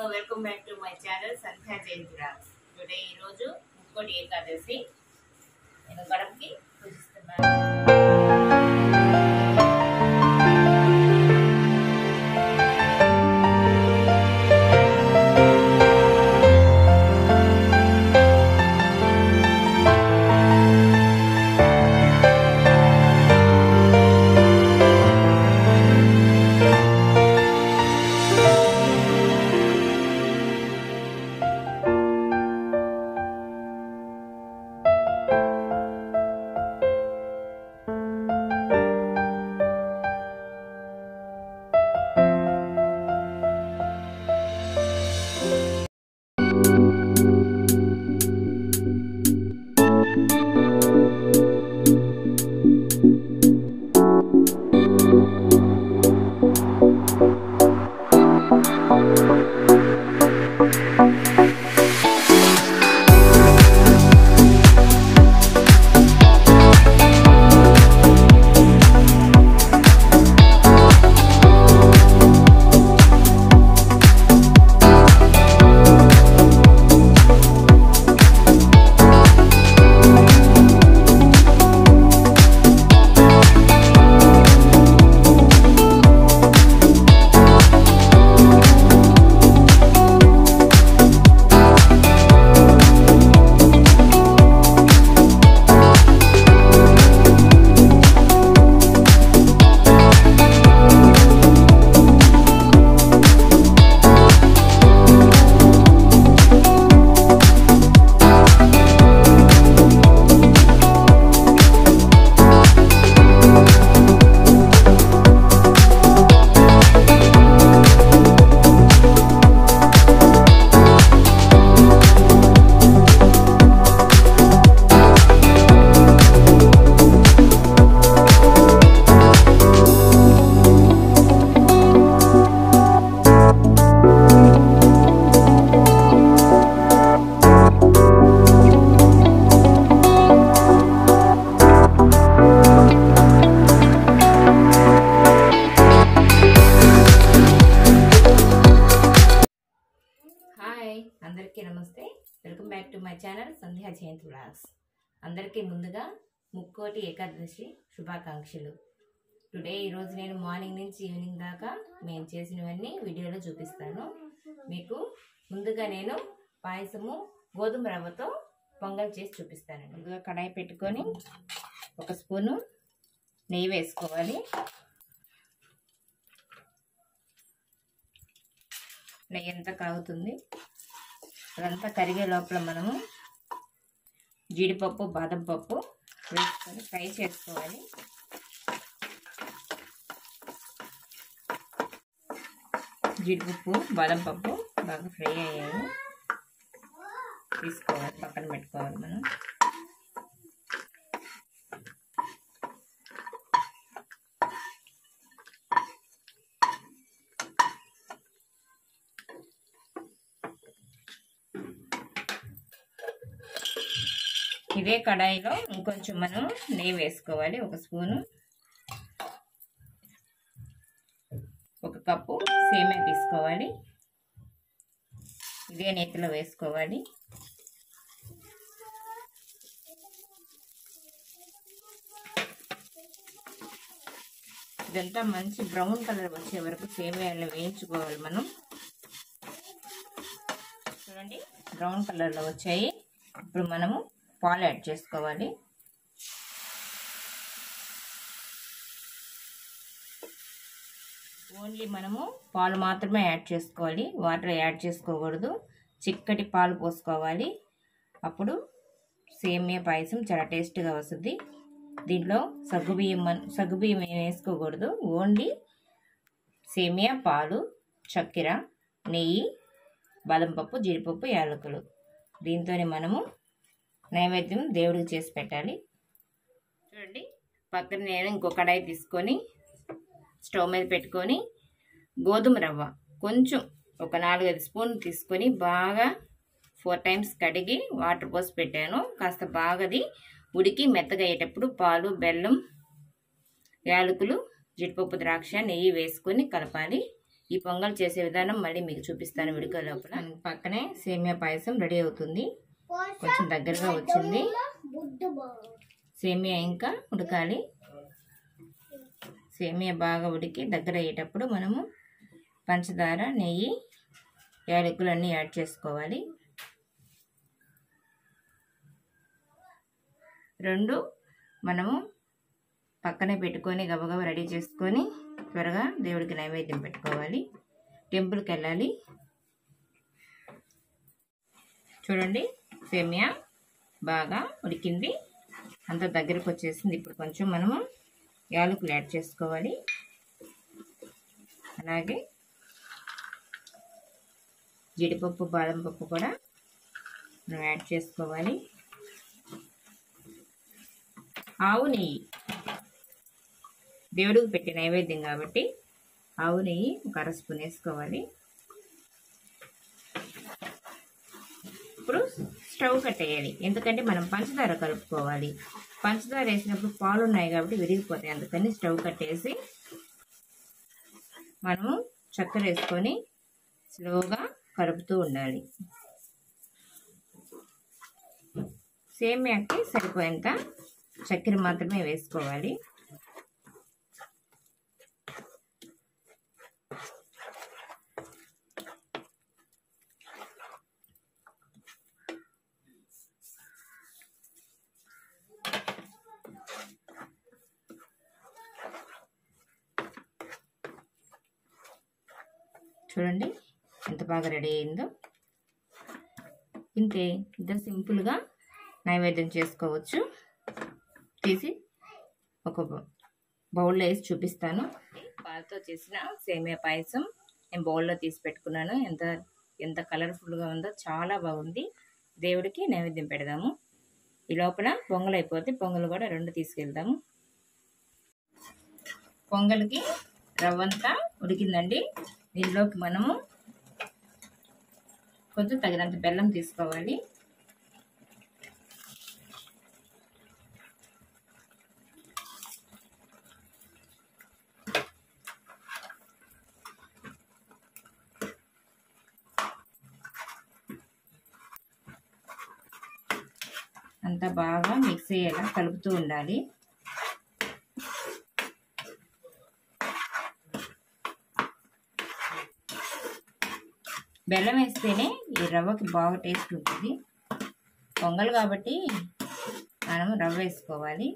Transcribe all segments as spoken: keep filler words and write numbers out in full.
Welcome back to my channel Sandhya Jayanthi vlogs. Today ఈరోజు ముక్కోటి ఏకాదశి. నేను గడపకి పూజిస్తున్నాను. అందరికీ నమస్తే. Welcome back to my channel Sandhya Jayanthi vlogs. అందరికీ ముందుగా ముక్కోటి ఏకాదశి శుభాకాంక్షలు. టుడే ఈరోజు నేను మార్నింగ్ నుంచి ఈవినింగ్ దాకా మేము చేసినవన్నీ వీడియోలో చూపిస్తాను మీకు. ముందుగా నేను పాయసము గోధుమ రవ్వతో పొంగల్ చేసి చూపిస్తాను. ముందుగా కడాయి పెట్టుకొని ఒక స్పూను నెయ్యి వేసుకోవాలి. నెయ్యి అంతా కాగుతుంది. అదంతా కరిగే లోపల మనము జీడిపప్పు బాదం పప్పు వేసుకొని ఫ్రై చేసుకోవాలి. జీడిపప్పు బాదం పప్పు బాగా ఫ్రై అయ్యాయి, తీసుకోవాలి, పక్కన పెట్టుకోవాలి మనం. ఇదే కడాయిలో ఇంకొంచెం మనం నెయ్యి వేసుకోవాలి. ఒక స్పూను, ఒక కప్పు సేమియా తీసుకోవాలి. ఇదే నేతిలో వేసుకోవాలి. ఇదంతా మంచి బ్రౌన్ కలర్ వచ్చే వరకు సేమియాలను వేయించుకోవాలి మనం. చూడండి, బ్రౌన్ కలర్లో వచ్చాయి. ఇప్పుడు మనము పాలు యాడ్ చేసుకోవాలి. ఓన్లీ మనము పాలు మాత్రమే యాడ్ చేసుకోవాలి, వాటర్ యాడ్ చేసుకోకూడదు. చిక్కటి పాలు పోసుకోవాలి. అప్పుడు సేమియా పాయసం చాలా టేస్ట్గా వస్తుంది. దీంట్లో సగ్గుబియ్యం సగ్గుబియ్యం వేసుకోకూడదు. ఓన్లీ సేమియా, పాలు, చక్కెర, నెయ్యి, బాదం పప్పు, జీడిపప్పు, యాలకులు. దీంతోనే మనము నైవేద్యం దేవుడికి చేసి పెట్టాలి. చూడండి, పక్కన నేను ఇంకో కడాయి తీసుకొని స్టవ్ మీద పెట్టుకొని గోధుమ రవ్వ కొంచెం ఒక నాలుగైదు స్పూన్లు తీసుకొని బాగా ఫోర్ టైమ్స్ కడిగి వాటర్ పోసి పెట్టాను. కాస్త బాగాది ఉడికి మెత్తగా అయ్యేటప్పుడు పాలు, బెల్లం, యాలకులు, జీడిపప్పు, ద్రాక్ష, నెయ్యి వేసుకొని కలపాలి. ఈ పొంగల్ చేసే విధానం మళ్ళీ మీకు చూపిస్తాను వీడియో లోపల. పక్కనే సేమియా పాయసం రెడీ అవుతుంది. కొంచెం దగ్గరగా వచ్చింది. సేమియా ఇంకా ఉడకాలి. సేమియా బాగా ఉడికి దగ్గర అయ్యేటప్పుడు మనము పంచదార, నెయ్యి, యాలకులు అన్నీ యాడ్ చేసుకోవాలి. రెండు మనము పక్కనే పెట్టుకొని గబగబా రెడీ చేసుకొని త్వరగా దేవుడికి నైవేద్యం పెట్టుకోవాలి. టెంపుల్కి వెళ్ళాలి. చూడండి సేమియా బాగా ఉడికింది, అంత దగ్గరకు వచ్చేసింది. ఇప్పుడు కొంచెం మనము యాలకులు యాడ్ చేసుకోవాలి. అలాగే జీడిపప్పు, బాదం పప్పు కూడా మనం యాడ్ చేసుకోవాలి. ఆవు నెయ్యి దేవుడికి పెట్టి నైవేద్యం కాబట్టి ఆవు నెయ్యి ఒక అర స్పూన్ వేసుకోవాలి. ఇప్పుడు స్టవ్ కట్టేయాలి, ఎందుకంటే మనం పంచదార కలుపుకోవాలి. పంచదార వేసినప్పుడు పాలు ఉన్నాయి కాబట్టి విరిగిపోతాయి, అందుకని స్టవ్ కట్టేసి మనము చక్కెర వేసుకొని స్లోగా కలుపుతూ ఉండాలి. సేమియాకి సరిపోయేంత చక్కెర మాత్రమే వేసుకోవాలి. చూడండి ఎంత బాగా రెడీ అయిందో. ఇంతే, ఇంత సింపుల్గా నైవేద్యం చేసుకోవచ్చు. తీసి ఒక బౌల్లో వేసి చూపిస్తాను. పాలతో చేసిన సేమియా పాయసం నేను బౌల్లో తీసి పెట్టుకున్నాను. ఎంత ఎంత కలర్ఫుల్గా ఉందో, చాలా బాగుంది. దేవుడికి నైవేద్యం పెడదాము. ఈ లోపల పొంగల్ అయిపోతే పొంగల్ కూడా రెండు తీసుకెళ్దాము. పొంగల్కి రవ్వంతా ఉడికిందండి. దీనిలోకి మనము కొంచెం తగినంత బెల్లం తీసుకోవాలి. అంతా బాగా మిక్స్ అయ్యేలా కలుపుతూ ఉండాలి. బెల్లం వేస్తేనే ఈ రవ్వకి బాగా టేస్ట్ ఉంటుంది. పొంగల్ కాబట్టి మనం రవ్వ వేసుకోవాలి.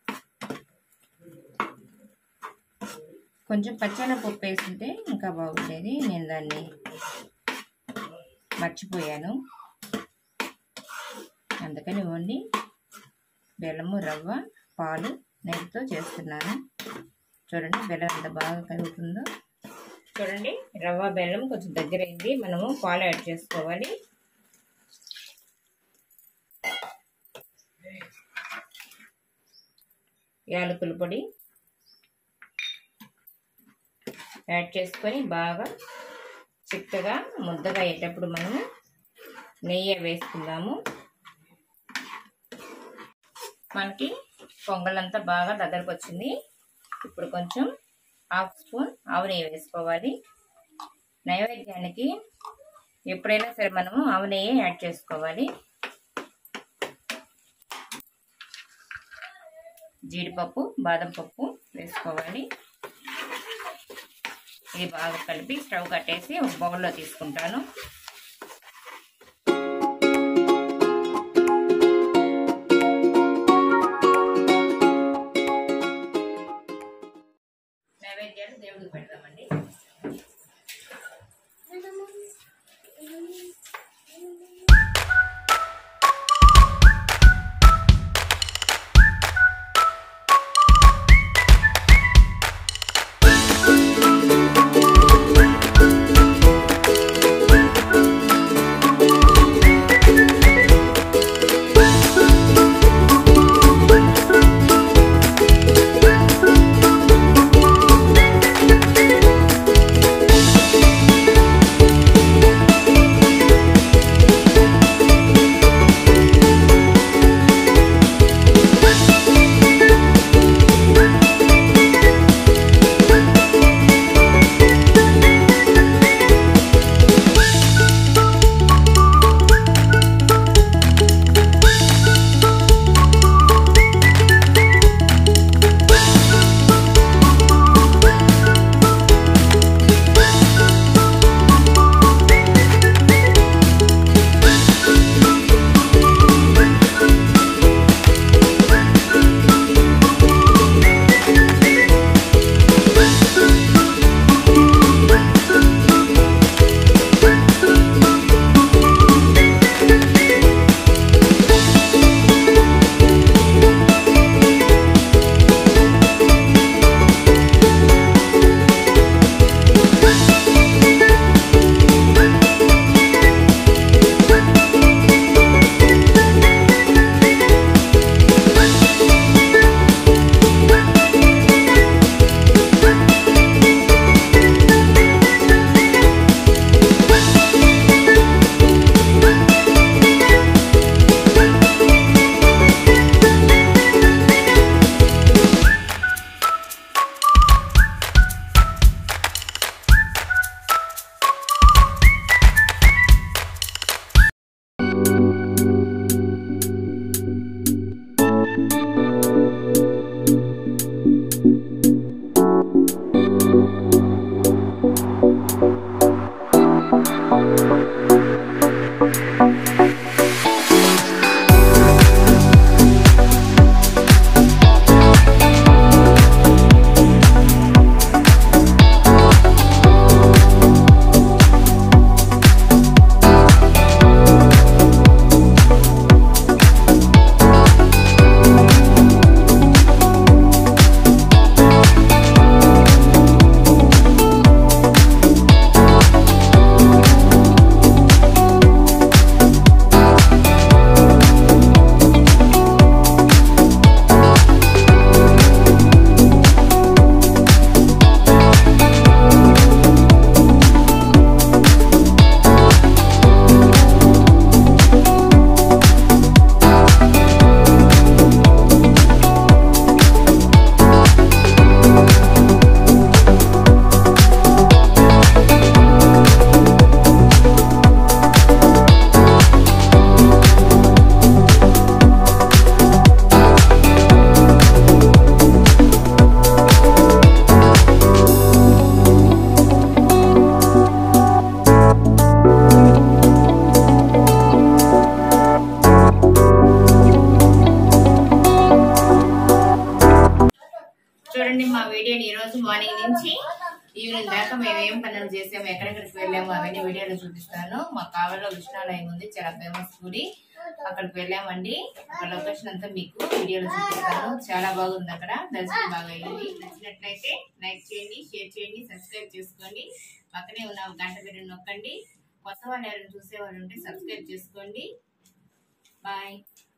కొంచెం పచ్చెనపప్పు వేస్తుంటే ఇంకా బాగుండేది, నేను దాన్ని మర్చిపోయాను. అందుకని ఓన్లీ బెల్లము, రవ్వ, పాలు, నెయ్యితో చేస్తున్నాను. చూడండి బెల్లం ఎంత బాగా కలుగుతుందో. చూడండి రవ్వ బెల్లం కొంచెం దగ్గర అయింది. మనము పాలు యాడ్ చేసుకోవాలి. యాలకుల పొడి యాడ్ చేసుకొని బాగా చిక్కగా ముద్దగా అయ్యేటప్పుడు మనము నెయ్యి వేసుకుందాము. మనకి పొంగల్ అంతా బాగా దగ్గరకు వచ్చింది. ఇప్పుడు కొంచెం హాఫ్ స్పూన్ ఆవు నెయ్యి వేసుకోవాలి. నైవేద్యానికి ఎప్పుడైనా సరే మనము ఆవు నెయ్యి యాడ్ చేసుకోవాలి. జీడిపప్పు, బాదం పప్పు వేసుకోవాలి. ఇది బాగా కలిపి స్టవ్ కట్టేసి ఒక బౌల్లో తీసుకుంటాను. నైవేద్యాలు దేవుడికి పెడదామండి. వెళ్ళాక మేము ఏం పనులు చేసాము, ఎక్కడెక్కడికి వెళ్ళాము అవన్నీ వీడియోలో చూపిస్తాను. మా కావలిలో విష్ణాలయం ఉంది, చాలా ఫేమస్ గుడి. అక్కడికి వెళ్ళామండి. ఆ లొకేషన్ అంతా మీకు వీడియోలో చూపిస్తాను. చాలా బాగుంది అక్కడ, దర్శనం బాగా అయ్యింది. నచ్చినట్లయితే లైక్ చేయండి, షేర్ చేయండి, సబ్స్క్రైబ్ చేసుకోండి. పక్కనే ఉన్న గంట బిడ్డ నొక్కండి. కొత్త వాళ్ళు ఎవరైనా చూసేవాళ్ళు ఉంటే సబ్స్క్రైబ్ చేసుకోండి. బాయ్.